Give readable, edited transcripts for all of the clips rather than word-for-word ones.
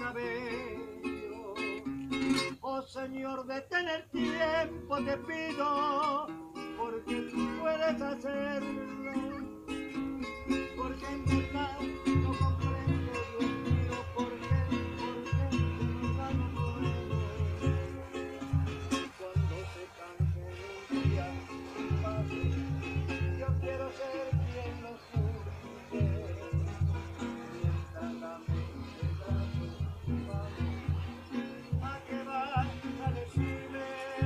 cabello. Oh Señor, de tener tiempo te pido, porque tú puedes hacerlo, porque en verdad no comprendo, Dios mío, por qué de verdad no puedo. Cuando se canse un día sin paso, yo quiero ser quien lo juzgue, mientras la mente trato, vamos, ¿a qué vas a decirme?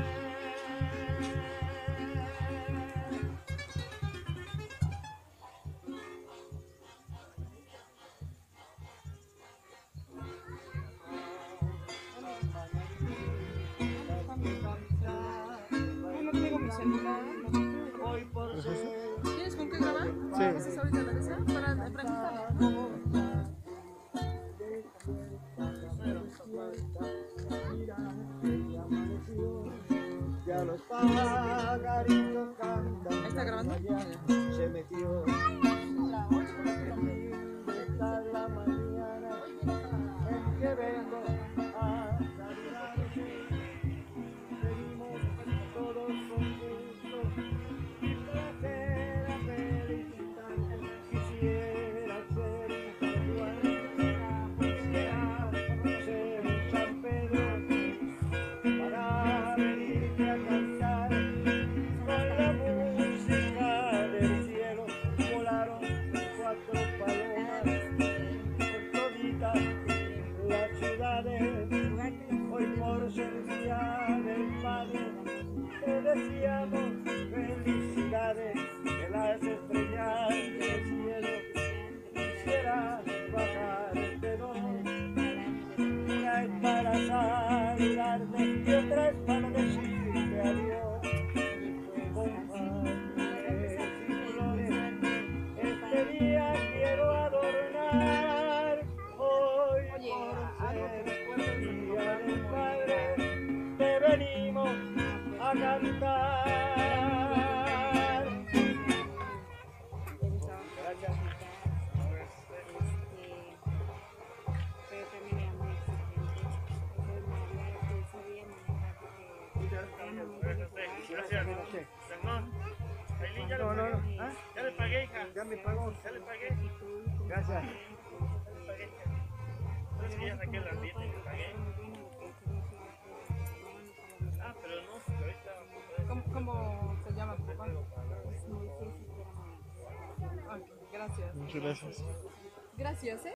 No tengo mi celular. Hoy por ser ¿Tienes con qué grabar? Sí. ¿Haces ahorita la de esa? Para preguntarle. ya los pajaritos cantan. ¿Ahí está grabando? Se metió esta es la mañana en que vengo a saludarte. Venimos todos con gusto y placer a felicitarte. Quisiera ser un San Juan, quisiera ser un San Pedro, para venirte a cantar con la música del cielo. Volaron 4 palomas por toditas las ciudades. Hoy por ser día del padre te deseamos felicidades. De las estrellas del cielo quisiera bajarte dos. Una es para saludarte y otra es para decirte adiós. Con flores y flores este día quiero adornar. Hoy por ser día del padre te venimos a cantar. Gracias. Gracias. Perdón. Ailín, ya le No, no, pagué. no. ¿Ah? Ya le pagué, hija. Ya me pagó. Ya le pagué. Gracias. Ya le pagué, hija. Entonces que ya saqué la dieta y le pagué. Ah, pero no, porque ahorita... ¿Cómo se llama tu papá? Ok, gracias. Muchas gracias. Gracias, ¿eh?